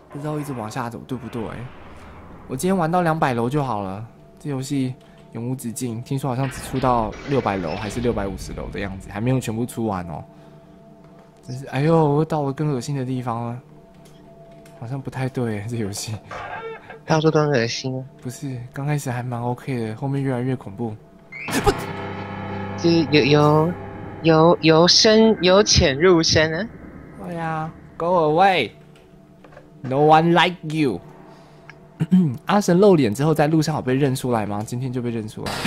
不知道一直往下走对不对？我今天玩到200楼就好了。这游戏永无止境，听说好像只出到600楼还是650楼的样子，还没有全部出完哦。真是，哎呦，我到了更恶心的地方了，好像不太对这游戏。 到处都很恶心。不是，刚开始还蛮 OK 的，后面越来越恐怖。 就是由浅入深啊。 对呀 ，Go away， No one like you 阿神露脸之后，在路上有被认出来吗？今天就被认出来。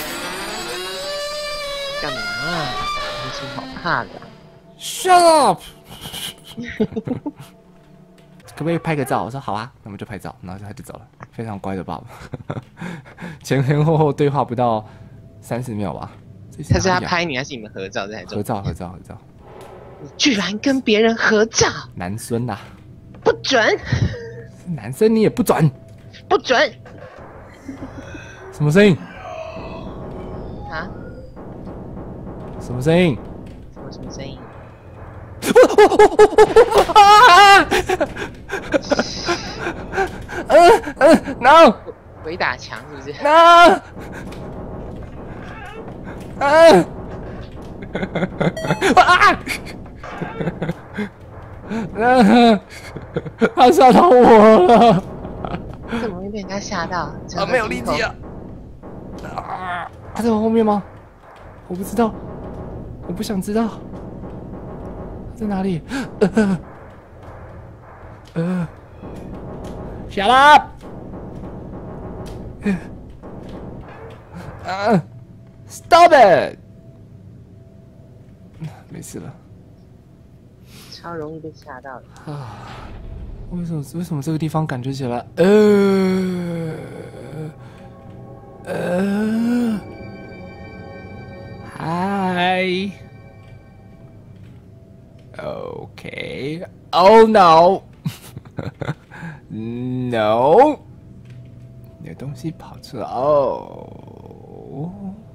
干嘛啊？有什么好怕的 ？Shut up 可不可以拍个照？我说好啊，那我们就拍照，然后他就走了，非常乖的爸爸。前前后后对话不到30秒吧。 他是他拍你，还是你们合照？ 合照。 你居然跟别人合照？ 男孙呐、 不准！ 男生你也不准？ 不准！ 什么声音？ 啊？ 什么声音？ 什么声音 ？No！ 鬼打墙是不是 ？No！ 他吓到我了！ 怎么会被人家吓到？ 没有力气了！他在我后面吗？我不知道，我不想知道。在哪里？Shut up！ Stop it！ 没事了。 超容易被吓到的啊！为什么这个地方感觉起来嗨 OK Oh no No 有东西跑出来哦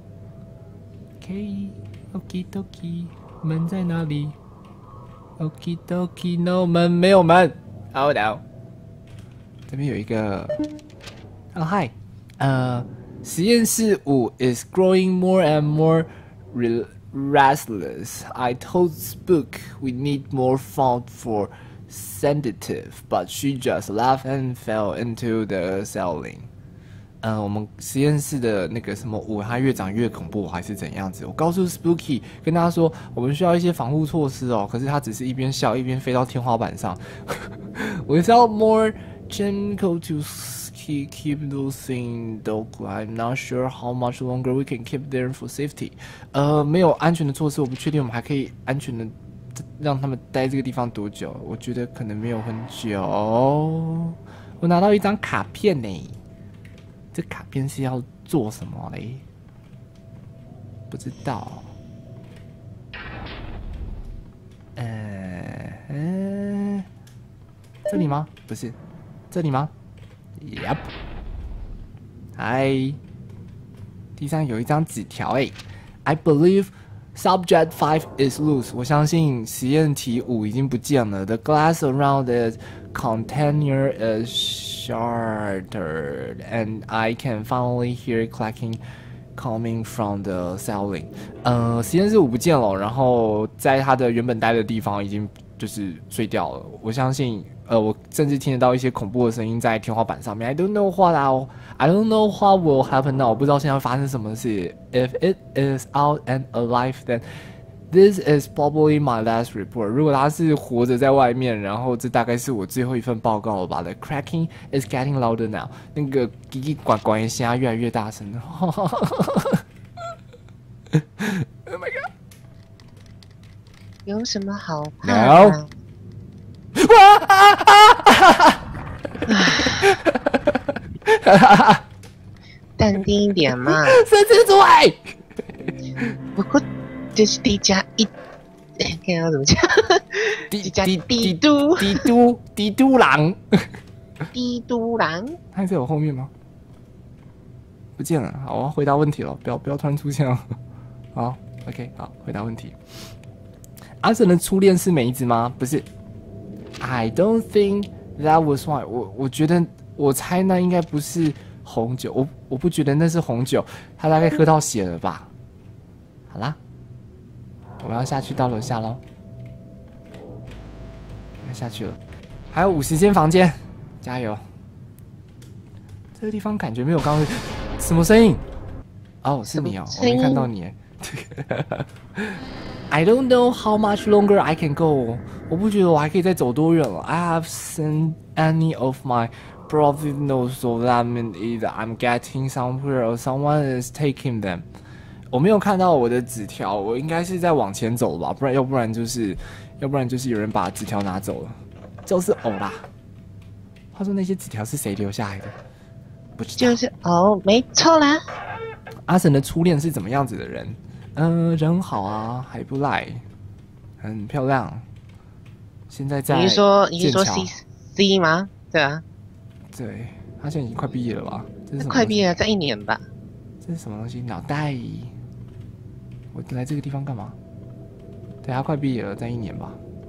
OK Okie dokie 门在哪里？Okie dokie no 门没有门 Oh no 这边有一个hi 实验室5 is growing more and more restless. I told Spook we need more font for sensitive, but she just laughed and fell into the ceiling. 我们实验室的那个什么5，它越长越恐怖还是怎样子？我告诉 Spooky 跟他说，我们需要一些防护措施哦。可是他只是一边笑一边飞到天花板上。Without more chemical to keep those things though, I'm not sure how much longer we can keep them for safety. 没有安全的措施，我不确定我们还可以安全的让他们待这个地方多久。我觉得可能没有很久。我拿到一张卡片呢。这卡片是要做什么嘞？不知道。这里吗？不是，这里吗 ？Yep。嗨，地上有一张纸条哎。I believe subject 5 is loose。我相信实验题5已经不见了。The glass around the container is shattered, and I can finally hear clacking coming from the ceiling. 实验室5不见了，然后在它的原本待的地方已经就是碎掉了。我相信，我甚至听得到一些恐怖的声音在天花板上面。I don't know what will happen now. 我不知道现在会发生什么事。If it is out and alive, then this is probably my last report. 如果他是活着在外面，然后这大概是我最后一份报告了吧。The cracking is getting louder now. 那个叽叽呱呱的声越来越大声了。Oh my god！ 有什么好怕的 ？No！ 淡定一点嘛。 伸出嘴。 不过这是D+1，看要怎么讲？帝都狼。帝都狼， 他在我后面吗？不见了。好，我要回答问题了，不要突然出现了。好 ，OK， 好，回答问题。阿神的初恋是梅子吗？不是。I don't think That was why 我觉得我猜那应该不是红酒，我不觉得那是红酒，他大概喝到血了吧？好啦，我们要下去到楼下喽，要下去了，还有50间房间，加油！这个地方感觉没有刚刚什么声音？哦，是你哦，我没看到你。I don't know how much longer I can go. 我不觉得我还可以再走多远了。I have seen any of my profit notes, so that means either I'm getting somewhere or someone is taking them. 我没有看到我的纸条，我应该是在往前走吧，要不然就是有人把纸条拿走了，就是偶啦。话说那些纸条是谁留下来的？不知道。 就是没错啦。 阿神的初恋是怎么样子的人？人好啊，还不赖，很漂亮。现在在你是说 C 吗？对啊， 对，他现在已经快毕业了吧？这是什么？ 快毕业了，在1年吧。 这是什么东西？脑袋？我来这个地方干嘛？对，他快毕业了，在1年吧。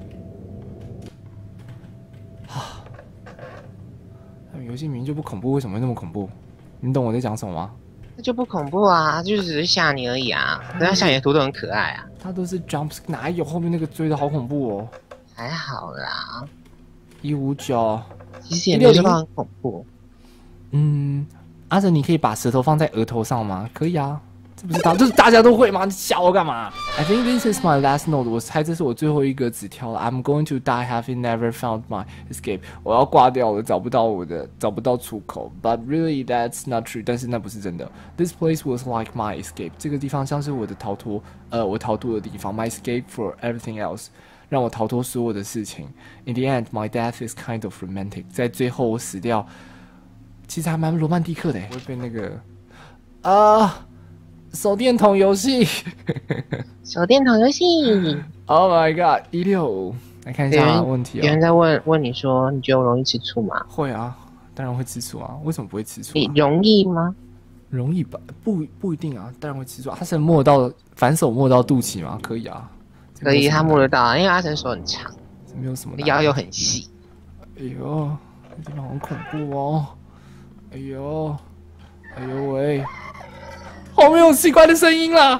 啊，游戏明明就不恐怖，为什么会那么恐怖？你懂我在讲什么吗？ 那就不恐怖啊，就只是吓你而已啊。人家吓你的图都很可爱啊。 他都是 jumps， 哪有后面那个追的好恐怖哦？ 还好啦 159， 其实也没有到很恐怖。 阿哲，你可以把舌头放在额头上吗？可以啊，这不是这是大家都会吗？你吓我干嘛 ？I think this is my last note。我猜这是我最后一个纸条了。I'm going to die having never found my escape。我要挂掉了，找不到出口。But really, that's not true。但是那不是真的。This place was like my escape。这个地方像是我的逃脱，我逃脱的地方。My escape for everything else。让我逃脱所有的事情。In the end, my death is kind of romantic。在最后我死掉，其实还蛮罗曼蒂克的。会被那个手电筒游戏。 手电筒游戏。 Oh my god！ 16，来看一下问题哦。 有人在问你说，你觉得我容易吃醋吗？ 会啊，当然会吃醋啊。为什么不会吃醋？ 你容易吗？ 容易吧，不一定啊，当然会吃醋。他是反手摸到肚脐吗？可以啊。 可以，他摸得到，因为阿成手很长， 没有什么， 腰又很细。 哎呦，这地方很恐怖哦！哎呦喂，后面有奇怪的声音啦！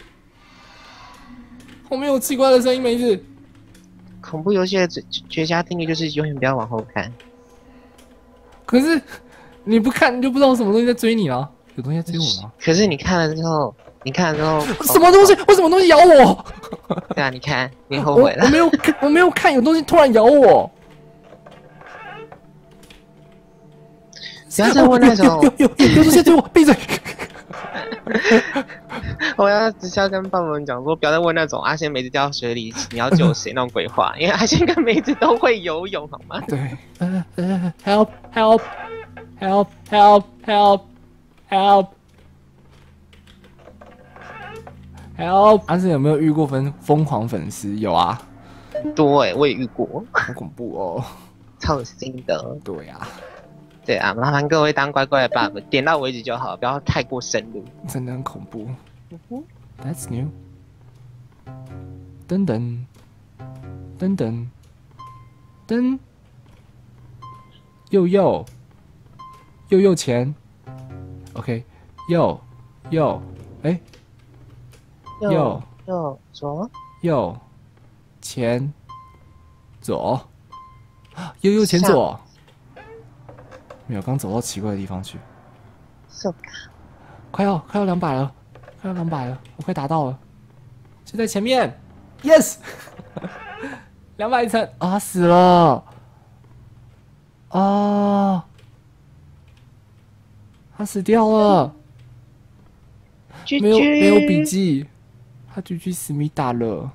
后面有奇怪的声音，梅子。 恐怖游戏的绝佳定律就是永远不要往后看。 可是你不看，你就不知道什么东西在追你啊？有东西在追我吗？ 可是你看了之后。 什么东西？为什么东西咬我？ 对啊，你看，你后悔了。 我没有看，有东西突然咬我。 不要再问那种有东西追我，闭嘴！ 我只是要跟爸爸们讲说，不要再问那种阿仙梅子掉水里，你要救谁那种鬼话，因为阿仙跟梅子都会游泳，好吗？ 对，help！Help！阿生有没有遇过疯狂粉丝？有啊， 很多我也遇过， 好恐怖哦， 超恶心的。 对啊， 麻烦各位当乖乖的爸爸，点到为止就好，不要太过深入。 真的很恐怖。That's new。噔噔噔噔噔，右前 ，OK， 右，哎。右左右前左，右前左，没有，刚走到奇怪的地方去。快要200了，我快达到了，就在前面 ，yes，200层啊，死了啊，他死掉了，没有笔记。他GG思密达了。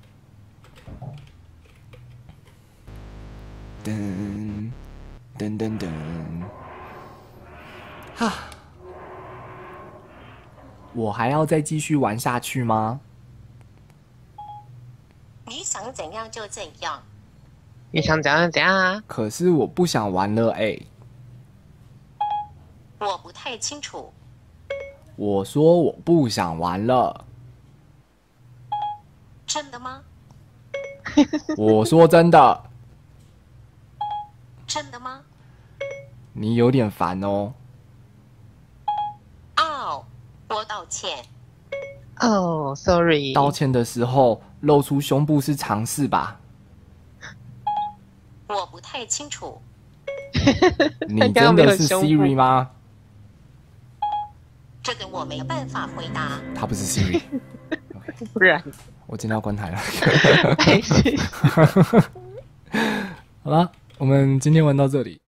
噔噔噔噔，哈！我还要再继续玩下去吗？ 你想怎样就怎样。 你想怎样就怎样啊！ 可是我不想玩了我不太清楚。 我说我不想玩了。 真的吗？ 我说真的。 真的吗？ 你有点烦哦。 哦，我道歉。 哦，sorry。 道歉的时候露出胸部是常事吧？ 我不太清楚。 你真的是 Siri 吗？ 这个我没有办法回答。 他不是 Siri。 不然我今天要关台了。 还是好了，我们今天玩到这里。